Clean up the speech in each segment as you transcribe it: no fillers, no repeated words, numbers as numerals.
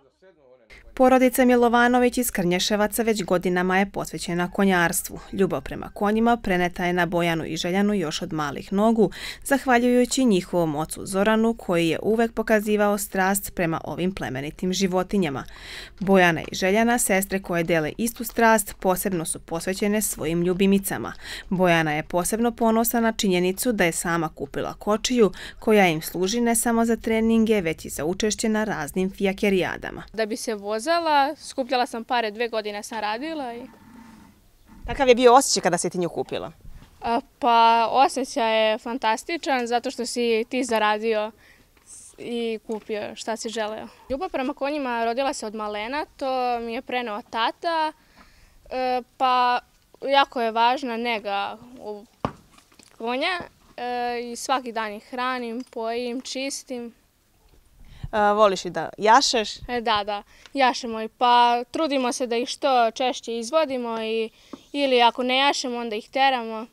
Porodica Milovanović iz Krnješevaca već godinama je posvećena konjarstvu. Ljubav prema konjima preneta je na Bojanu i Željanu još od malih nogu, zahvaljujući njihovom ocu Zoranu koji je uvek pokazivao strast prema ovim plemenitim životinjama. Bojana i Željana, sestre koje dele istu strast, posebno su posvećene svojim ljubimicama. Bojana je posebno ponosna na činjenicu da je sama kupila kočiju koja im služi ne samo za treninge, već i za učešće na raznim fijakerijadama. Da bi se vozala, skupljala sam pare, 2 godine sam radila. Kakav je bio osjećaj kada si ti nju kupila? Pa osjećaj je fantastičan zato što si ti zaradio i kupio šta si želeo. Ljubav prema konjima rodila se od malena, to mi je preneo tata, pa jako je važna nega u konja i svaki dan ih hranim, pojim, čistim. Voliš i da jašeš? Da, jašemo i pa trudimo se da ih što češće izvodimo ili ako ne jašemo onda ih teramo.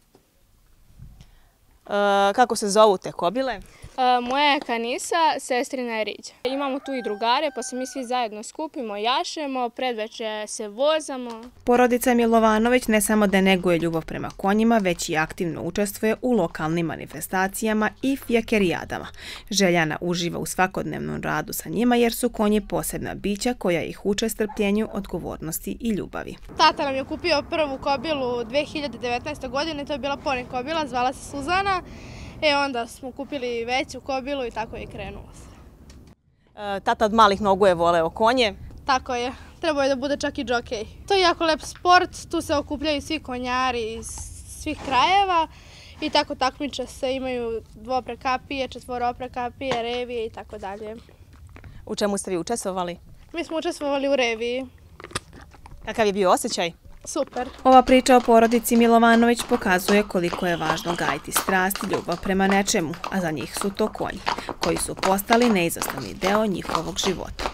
Kako se zovu te kobile? Moja je Kanisa, sestrina je Riđa. Imamo tu i drugare pa se mi svi zajedno skupimo, jašemo, predveče se vozamo. Porodica Milovanović ne samo da neguje ljubav prema konjima, već i aktivno učestvuje u lokalnim manifestacijama i fijakerijadama. Željana uživa u svakodnevnom radu sa njima jer su konji posebna bića koja ih uče strpljenju, odgovornosti i ljubavi. Tata nam je kupio prvu kobilu 2019. godine, to je bila poni kobila, zvala se Suzana. Onda smo kupili veću kobilu i tako je krenulo se. Tata od malih nogu je voleo konje. Tako je. Trebao je da bude čak i džokej. To je jako lep sport, tu se okupljaju svi konjari iz svih krajeva i tako takmiče se, imaju dvooprekapije, četvoroprekapije, revije i tako dalje. U čemu ste vi učestvovali? Mi smo učestvovali u reviji. Kakav je bio osjećaj? Super. Ova priča o porodici Milovanović pokazuje koliko je važno gajiti strast i ljubav prema nečemu, a za njih su to konji, koji su postali neizostavni deo njihovog života.